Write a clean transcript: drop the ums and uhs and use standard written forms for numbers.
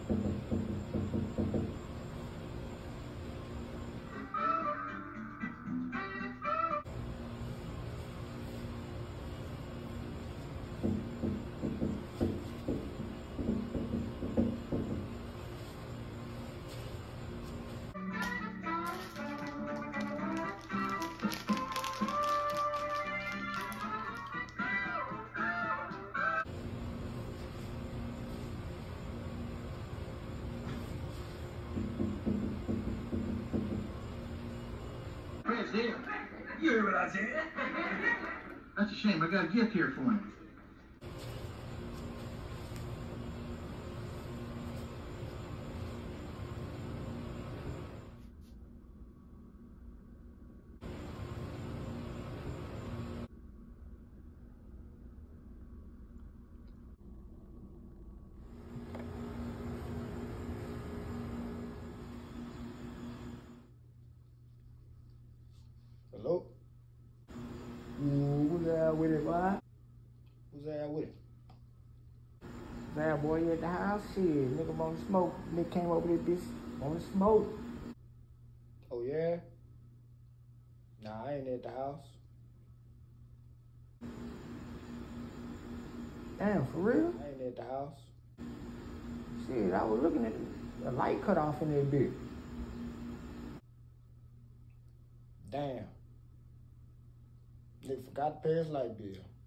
Here. You heard what I said? That's a shame. I got a gift here for him. Hello? Who's there with it, boy? Who's there with it? Bad boy, you at the house? Shit, nigga want to smoke. Nigga came over this bitch, want to smoke. Oh, yeah? Nah, I ain't at the house. Damn, for real? I ain't at the house. Shit, I was looking at the light cut off in that bitch. Damn. Nigga forgot to pay his light bill.